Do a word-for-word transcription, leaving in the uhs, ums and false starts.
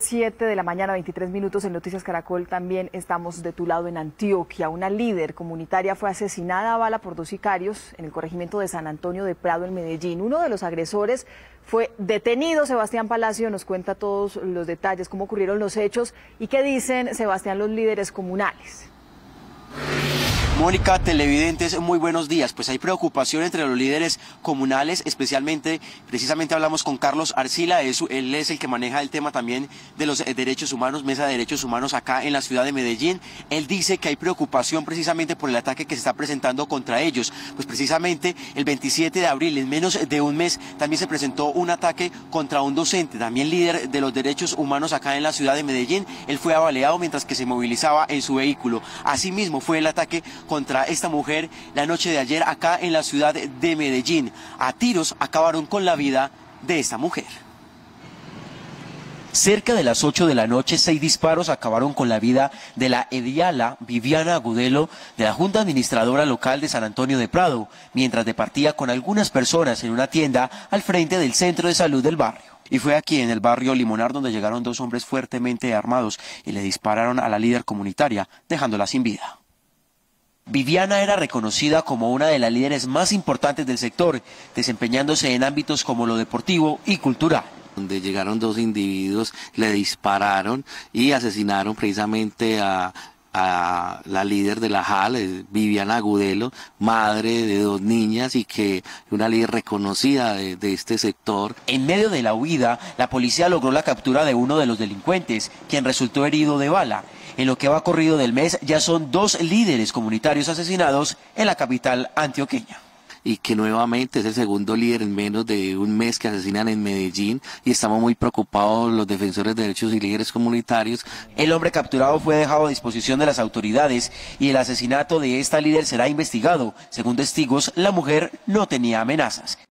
siete de la mañana, veintitrés minutos en Noticias Caracol. También estamos de tu lado en Antioquia. Una líder comunitaria fue asesinada a bala por dos sicarios en el corregimiento de San Antonio de Prado, en Medellín. Uno de los agresores fue detenido. Sebastián Palacio nos cuenta todos los detalles, cómo ocurrieron los hechos y qué dicen, Sebastián, los líderes comunales. Mónica, televidentes, muy buenos días. Pues hay preocupación entre los líderes comunales, especialmente, precisamente hablamos con Carlos Arcila, él es el que maneja el tema también de los derechos humanos, Mesa de Derechos Humanos acá en la ciudad de Medellín. Él dice que hay preocupación precisamente por el ataque que se está presentando contra ellos. Pues precisamente el veintisiete de abril, en menos de un mes, también se presentó un ataque contra un docente, también líder de los derechos humanos acá en la ciudad de Medellín. Él fue abaleado mientras que se movilizaba en su vehículo. Asimismo fue el ataque contra esta mujer la noche de ayer acá en la ciudad de Medellín. A tiros acabaron con la vida de esta mujer. Cerca de las ocho de la noche, seis disparos acabaron con la vida de la ediala Viviana Agudelo de la Junta Administradora Local de San Antonio de Prado, mientras departía con algunas personas en una tienda al frente del centro de salud del barrio. Y fue aquí, en el barrio Limonar, donde llegaron dos hombres fuertemente armados y le dispararon a la líder comunitaria, dejándola sin vida. Viviana era reconocida como una de las líderes más importantes del sector, desempeñándose en ámbitos como lo deportivo y cultural. Donde llegaron dos individuos, le dispararon y asesinaron precisamente a, a la líder de la J A L, Viviana Agudelo, madre de dos niñas y que una líder reconocida de, de este sector. En medio de la huida, la policía logró la captura de uno de los delincuentes, quien resultó herido de bala. En lo que va corrido del mes, ya son dos líderes comunitarios asesinados en la capital antioqueña. Y que nuevamente es el segundo líder en menos de un mes que asesinan en Medellín, y estamos muy preocupados los defensores de derechos y líderes comunitarios. El hombre capturado fue dejado a disposición de las autoridades y el asesinato de esta líder será investigado. Según testigos, la mujer no tenía amenazas.